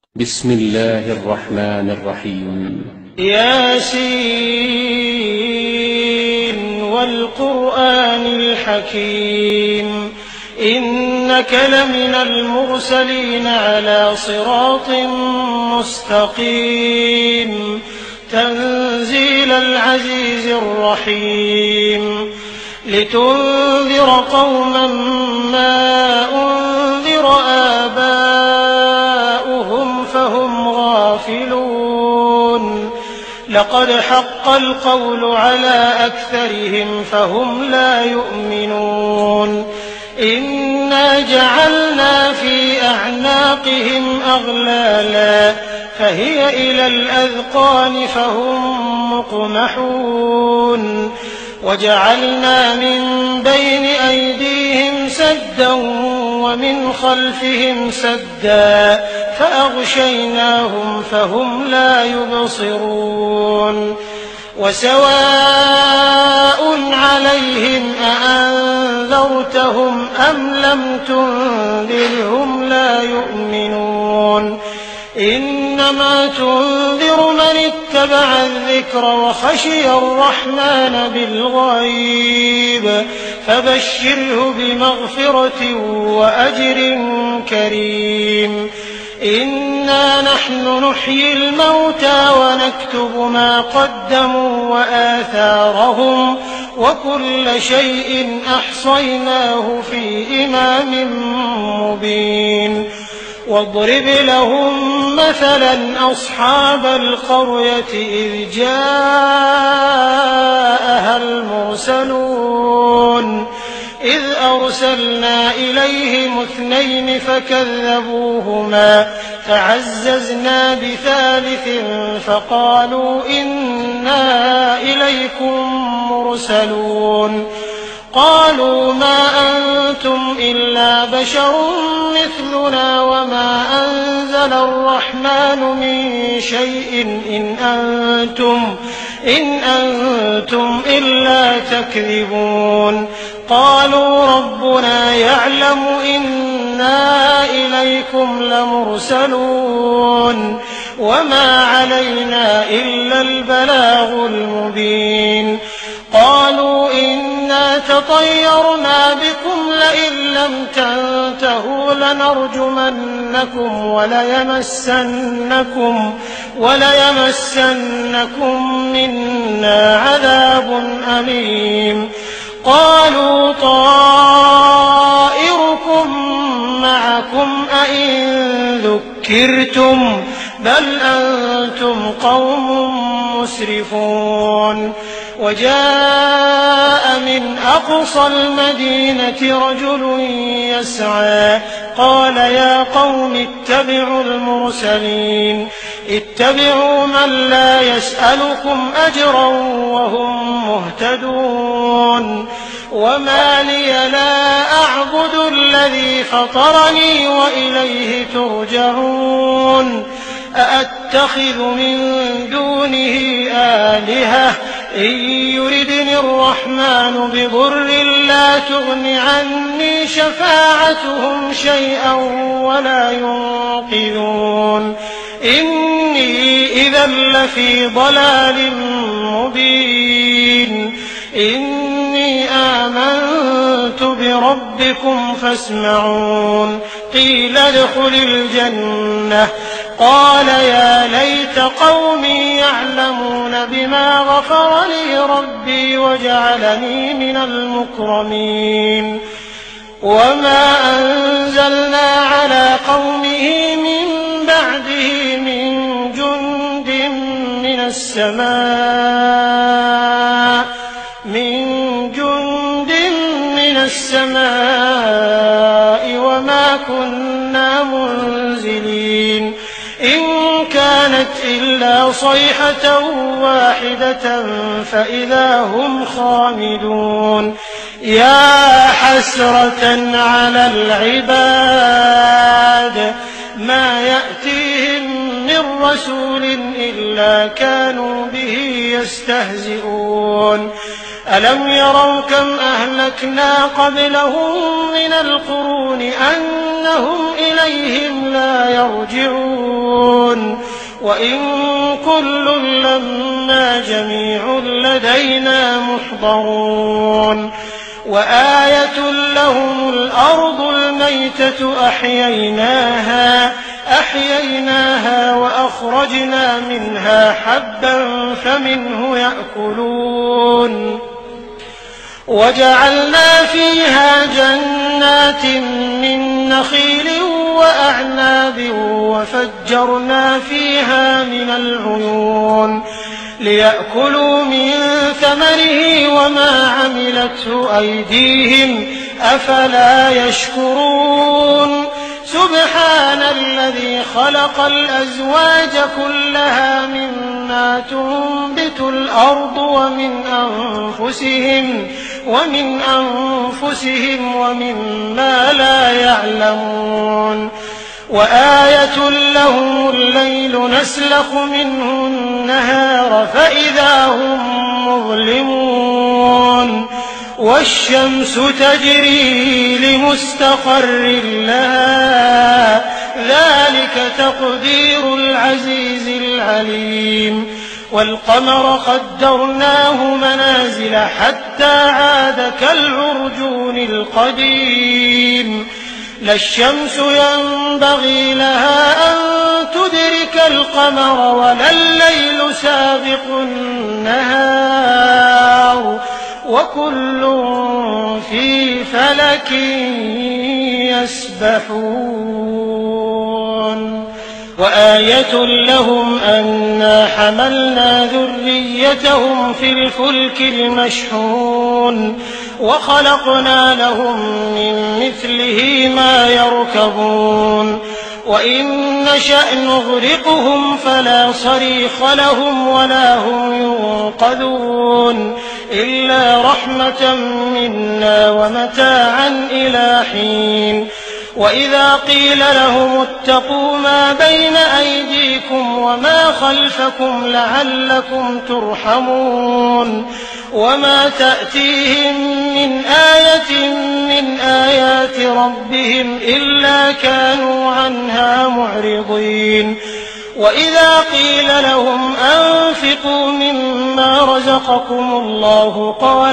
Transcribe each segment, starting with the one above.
بسم الله الرحمن الرحيم. ياسين والقرآن الحكيم إنك لمن المرسلين على صراط مستقيم تنزيل العزيز الرحيم لتنذر قوما ما أنذر آباؤهم فهم غافلون لقد حق القول على أكثرهم فهم لا يؤمنون إنا جعلنا في أعناقهم أغلالا فهي إلى الأذقان فهم مقمحون وجعلنا من بين أيديهم سدا ومن خلفهم سدا فأغشيناهم فهم لا يبصرون وسواء عليهم أأنذرتهم أم لم تنذرهم لا يؤمنون إنما تنذر من اتبع الذكر وخشي الرحمن بالغيب فبشره بمغفرة وأجر كريم إنا نحن نحيي الموتى ونكتب ما قدموا وآثارهم وكل شيء أحصيناه في إمام مبين واضرب لهم مثلا أصحاب القرية إذ جاءها المرسلون إذ أرسلنا إليهم 2 فكذبوهما فعززنا بثالث فقالوا إنا إليكم مرسلون قالوا ما أنتم إلا بشر مثلنا وما أنزل الرحمن من شيء إن أنتم إلا تكذبون قالوا ربنا يعلم إنا إليكم لمرسلون وما علينا إلا البلاغ المبين قالوا إنا تطيرنا بكم لئن لم تنتهوا لنرجمنكم وليمسنكم منا عذاب أليم قالوا طائركم معكم أئن ذكرتم بل أنتم قوم مسرفون وجاء من أقصى المدينة رجل يسعى قال يا قوم اتبعوا المرسلين اتبعوا من لا يسألكم أجرا وهم مهتدون وما لي لا أعبد الذي فطرني وإليه ترجعون أأتخذ من دونه آلهة إن يردني الرحمن بضر لا تغن عني شفاعتهم شيئا ولا ينقذون إني إذا لفي ضلال مبين إني آمنت بربكم فاسمعون قيل ادخل الجنة قال يا ليت قومي يعلمون بما غفر لي ربي وجعلني من المكرمين وما أنزلنا على قومه من بعده من جند من السماء وما كنا منزلين إن كانت إلا صيحة واحدة فإذا هم خامدون يا حسرة على العباد ما يأتيهم من رسول إلا كانوا به يستهزئون ألم يروا كم أهلكنا قبلهم من القرون أنهم إليهم لا يرجعون وإن كل لما جميع لدينا محضرون وآية لهم الأرض الميتة أحييناها وأخرجنا منها حبا فمنه يأكلون وجعلنا فيها جنات من نخيل وأعناب وفجرنا فيها من العيون ليأكلوا من ثمره وما عملته أيديهم أفلا يشكرون سبحان الذي خلق الأزواج كلها مما تنبت الأرض ومن أنفسهم ومما لا يعلمون وآية لهم الليل نسلخ منه النهار فإذا هم مظلمون والشمس تجري لمستقر لها ذلك تقدير العزيز العليم والقمر قدرناه منازل حتى عاد كالعرجون القديم لا الشمس ينبغي لها أن تدرك القمر ولا الليل سابق النهار وكل في فلك يسبحون وآية لهم أنا حملنا ذريتهم في الفلك المشحون وخلقنا لهم من مثله ما يركبون وإن نشأ نغرقهم فلا صريخ لهم ولا هم ينقذون إلا رحمة منا ومتاعا إلى حين وإذا قيل لهم اتقوا ما بين أيديكم وما خلفكم لعلكم ترحمون وما تأتيهم من آية من آيات ربهم إلا كانوا عنها معرضين وإذا قيل لهم أنفقوا مما رزقكم الله قال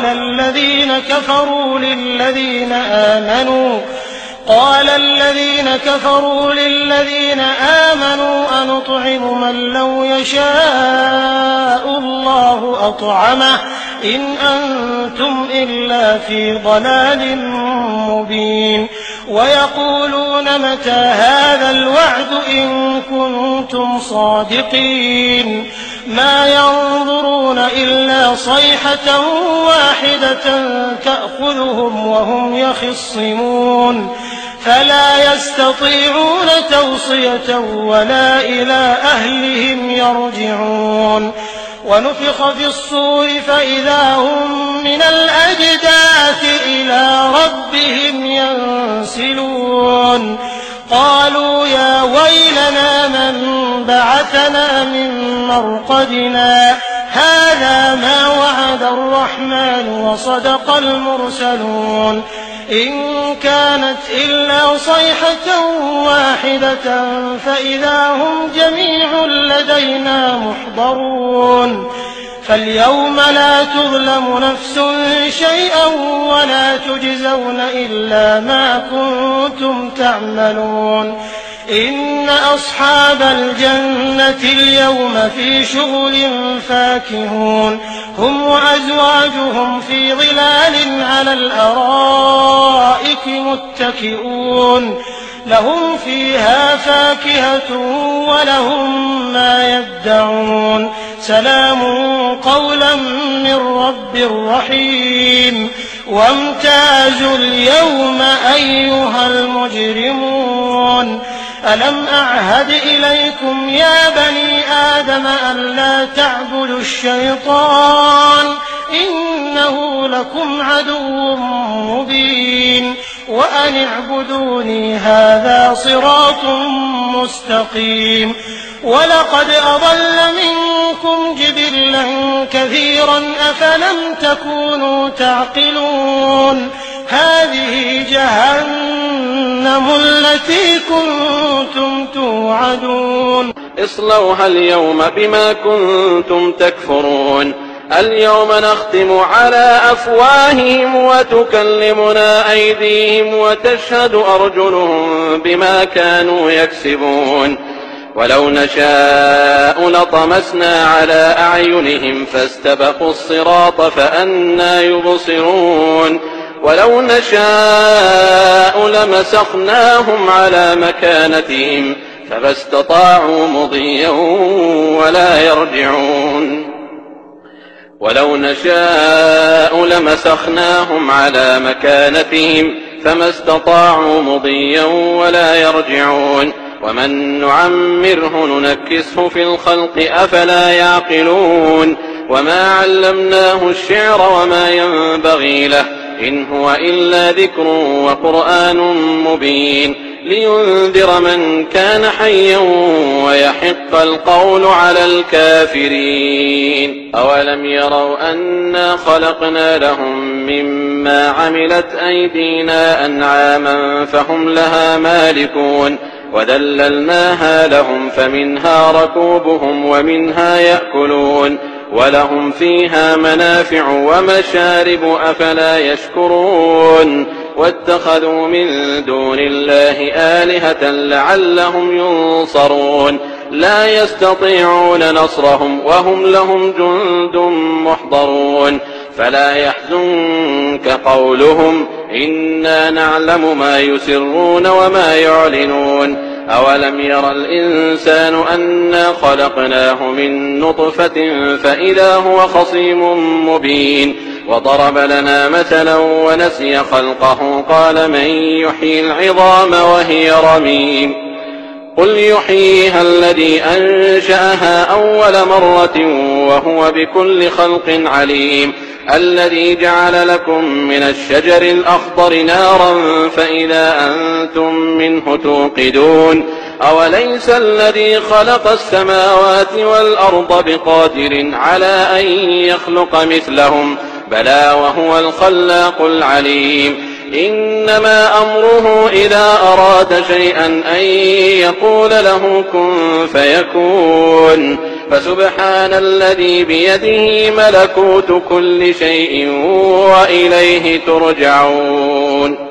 الذين كفروا للذين آمنوا أنطعم من لو يشاء الله أطعمه إن أنتم إلا في ضلال مبين ويقولون متى هذا الوعد إن كنتم صادقين ما ينظرون إلا صيحة واحدة تأخذهم وهم يخصمون فلا يستطيعون توصية ولا إلى أهلهم يرجعون ونفخ في الصور فإذا هم من الأجداث إلى ربهم ينسلون قالوا يا ويلنا من بعثنا من مرقدنا هذا ما وعد الرحمن وصدق المرسلون إن كانت إلا صيحة واحدة فإذا هم جميع لدينا محضرون فاليوم لا تظلم نفس شيئا ولا تجزون إلا ما كنتم تعملون إن أصحاب الجنة اليوم في شغل فاكهون هم وأزواجهم في ظلال على الأرائك متكئون لهم فيها فاكهة ولهم ما يدعون سلام قولا من رب رحيم وامتازوا اليوم أيها المجرمون ألم أعهد إليكم يا بني آدم ألا تعبدوا الشيطان إنه لكم عدو مبين وأن اعبدوني هذا صراط مستقيم ولقد أضل منكم جبلا كثيرا أفلم تكونوا تعقلون هذه جهنم التي كنتم توعدون اصلوها اليوم بما كنتم تكفرون اليوم نختم على أفواههم وتكلمنا أيديهم وتشهد أرجلهم بما كانوا يكسبون ولو نشاء لطمسنا على أعينهم فاستبقوا الصراط فأنى يبصرون ولو نشاء لمسخناهم على مكانتهم فما استطاعوا مضيا ولا يرجعون ولو نشاء لمسخناهم على مكانتهم فما استطاعوا مضيا ولا يرجعون ومن نعمره ننكسه في الخلق أفلا يعقلون وما علمناه الشعر وما ينبغي له إن هو إلا ذكر وقرآن مبين لينذر من كان حيا ويحق القول على الكافرين أولم يروا أنا خلقنا لهم مما عملت أيدينا أنعاما فهم لها مالكون وذللناها لهم فمنها ركوبهم ومنها يأكلون ولهم فيها منافع ومشارب أفلا يشكرون واتخذوا من دون الله آلهة لعلهم ينصرون لا يستطيعون نصرهم وهم لهم جند محضرون فلا يحزنك قولهم إنا نعلم ما يسرون وما يعلنون أولم ير الإنسان أنا خلقناه من نطفة فإذا هو خصيم مبين وضرب لنا مثلا ونسي خلقه قال من يحيي العظام وهي رميم قل يحييها الذي أنشأها أول مرة وهو بكل خلق عليم الذي جعل لكم من الشجر الأخضر نارا فإذا أنتم منه توقدون أوليس الذي خلق السماوات والأرض بقادر على أن يخلق مثلهم بلى وهو الخلاق العليم إنما أمره إذا أراد شيئا أن يقول له كن فيكون فسبحان الذي بيده ملكوت كل شيء وإليه ترجعون